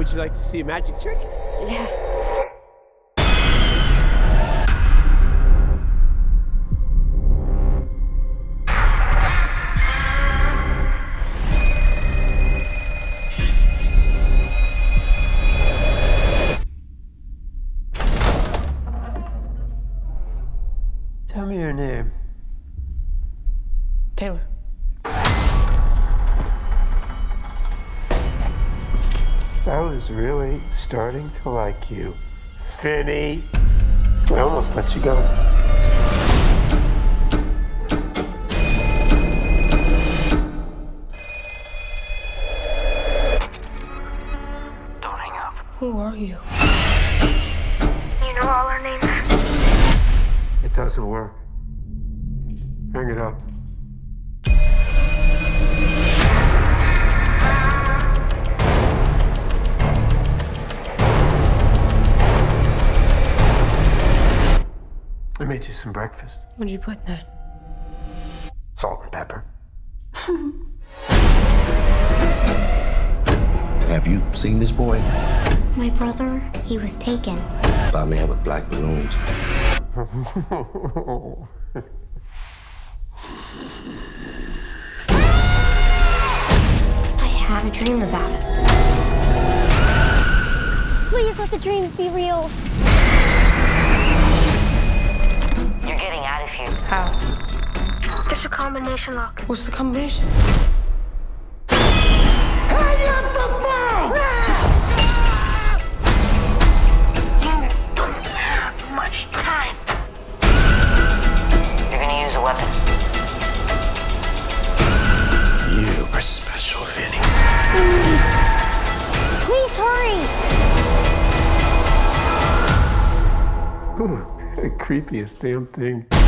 Would you like to see a magic trick? Yeah. Tell me your name. Taylor. I was really starting to like you. Finney. I almost let you go. Don't hang up. Who are you? You know all our names? It doesn't work. Hang it up. I made you some breakfast. What'd you put in that? Salt and pepper. Have you seen this boy? My brother, he was taken. By a man with black balloons. I had a dream about it. Please let the dreams be real. You're getting out of here. How? There's a combination lock. What's the combination? You don't have much time. You're gonna use a weapon. You are special, Finney. Please hurry. Ooh, the creepiest damn thing.